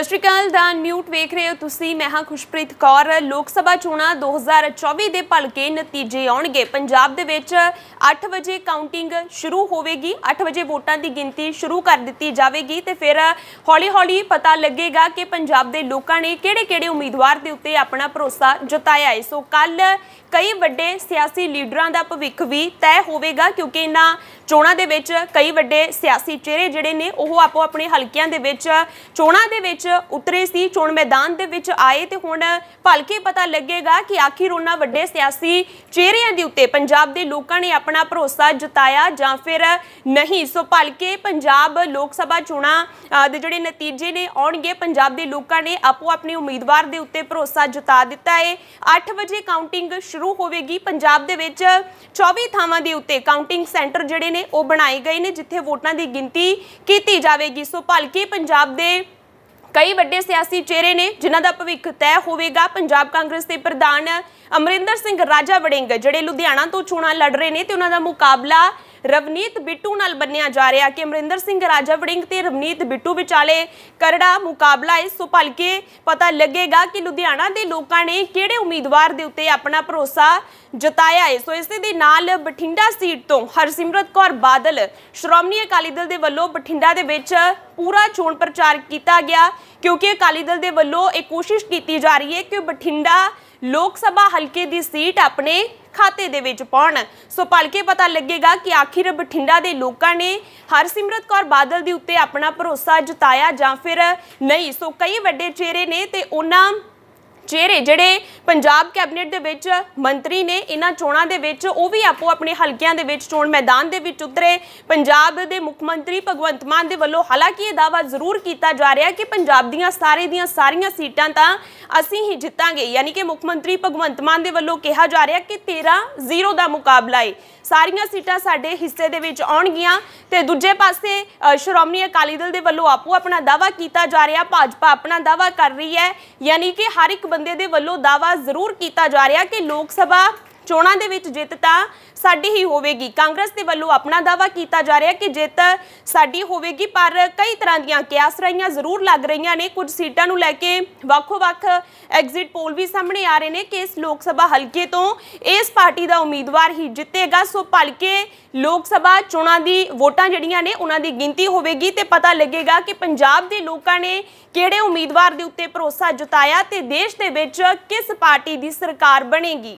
सत श्री अकाल दा न्यूट वेख रहे हो तुसी। मैं हाँ खुशप्रीत कौर। लोक सभा चोणां 2024 दे भलके नतीजे आउणगे। पंजाब दे विच 8 वजे काउंटिंग शुरू होवेगी। 8 वजे वोटां दी गिनती शुरू कर दित्ती जावेगी ते फिर हौली हौली पता लगेगा कि पंजाब दे लोकां ने किहड़े-किहड़े उम्मीदवार दे उत्ते अपना भरोसा जताया है। सो कल कई वड्डे सियासी लीडरां दा भविख भी तय होवेगा, क्योंकि इन्हां चोणां दे विच कई वड्डे सियासी चेहरे जिहड़े ने ओह आपो अपने हलकियां दे विच चोणां दे विच उतरे सी, चोण मैदान दे विच आए ते हुण भलके पता लगेगा कि आखिर उन्हां वड्डे सियासी चेहरिਆਂ ਦੇ ਉੱਤੇ पंजाब दे लोकां ने अपना भरोसा जताया जां फिर नहीं। सो भलके पंजाब लोक सभा चोणां दे जिहड़े नतीजे ने आउणगे। पंजाब दे लोकां ने आपो अपने उम्मीदवार दे उत्ते भरोसा जता दिता है। 8 वजे काउंटिंग शुरू होवेगी। पंजाब दे विच 24 ਥਾਵਾਂ ਦੇ ਉੱਤੇ काउंटिंग सेंटर जिहड़े ने ਉਹ बनाए गए ने, जिथे वोटां दी गिनती कीती जावेगी। सो भलके पंजाब दे कई वड्डे सियासी चेहरे ने जिन्हां दा भविख तय होवेगा। पंजाब कांग्रेस के प्रधान अमरिंदर सिंह राजा वड़िंग जिहड़े लुधियाना तो चोणां लड़ रहे ने ते उन्हां दा मुकाबला रवनीत बिट्टू नाल बन्निया जा रहा कि अमरिंदर सिंह राजा वड़िंग ते रवनीत बिट्टू विचाले करड़ा मुकाबला है। सो भलके पता लगेगा कि लुधियाना दे लोकां ने किहड़े उम्मीदवार दे उत्ते अपना भरोसा जताया है। सो इसे दे नाल बठिंडा सीट तो हरसिमरत कौर बादल श्रोमणी अकाली दल दे वल्लों बठिंडा दे विच पूरा चोण प्रचार किया गया, क्योंकि अकाली दल दे वल्लों एक कोशिश की जा रही है कि बठिंडा लोक सभा हल्के दी सीट अपने खाते दे विच पाउण। सो भलके पता लगेगा कि आखिर बठिंडा दे लोकां ने हरसिमरत कौर बादल दे उत्ते अपना भरोसा जताया जां फिर नहीं। सो कई वड्डे चेहरे ने ते उन्हां चेहरे जिहड़े पंजाब कैबिनेट दे विच मंत्री ने इन्हां चोणां दे विच ओह भी आपो अपने हलकियां दे विच चोण मैदान दे विच उतरे। पंजाब दे मुख मंत्री भगवंत मान दे वल्लों हालांकि यह दावा जरूर किया जा रहा है कि पंजाब दीयां सारियां सीटां तां असीं ही जितांगे, यानी कि मुख मंत्री भगवंत मान दे वल्लों कहा जा रहा कि 13-0 दा मुकाबला है, सारियां सीटां साडे हिस्से दे विच आउणगीआं। ते दूजे पासे श्रोमणी अकाली दल दे वल्लों आपो अपना दावा किया जा रहा, भाजपा अपना दावा कर रही है, यानी कि हर एक बंदे दे वल्लों दावा जरूर किया जा रहा कि लोक सभा चोणां दे विच जित तां साडी ही होवेगी। कांग्रेस दे वल्लों अपना दावा किया जा रहा कि जित साडी होवेगी, पर कई तरह दीयां कियासराइयां जरूर लग रही ने। कुछ सीटां नूं लैके वक्-वक् एग्जिट पोल भी सामने आ रहे हैं कि इस लोक सभा हल्के तो इस पार्टी का उम्मीदवार ही जितेगा। सो भलके लोक सभा चोणां दी वोटां जिहड़ियां ने उन्हां दी गिनती होवेगी ते पता लगेगा कि पंजाब दे लोकां ने किहड़े उम्मीदवार दे उत्ते भरोसा जताया ते देश दे विच किस पार्टी दी सरकार बनेगी।